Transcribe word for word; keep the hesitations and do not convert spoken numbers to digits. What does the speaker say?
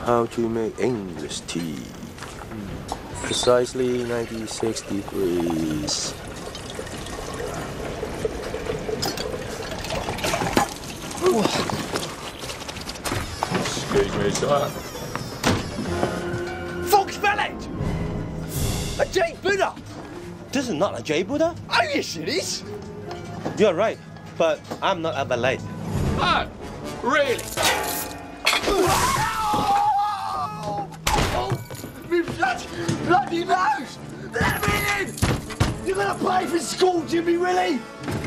How to make English tea. Precisely ninety-six degrees. Excuse me, sir. Fox Village! A J Buddha! This is not a J Buddha? Oh, yes, it is. You're right, but I'm not a ballet. Oh, really? Oh, me bloody, bloody nose! Let me in! You're gonna pay for school, Jimmy, really?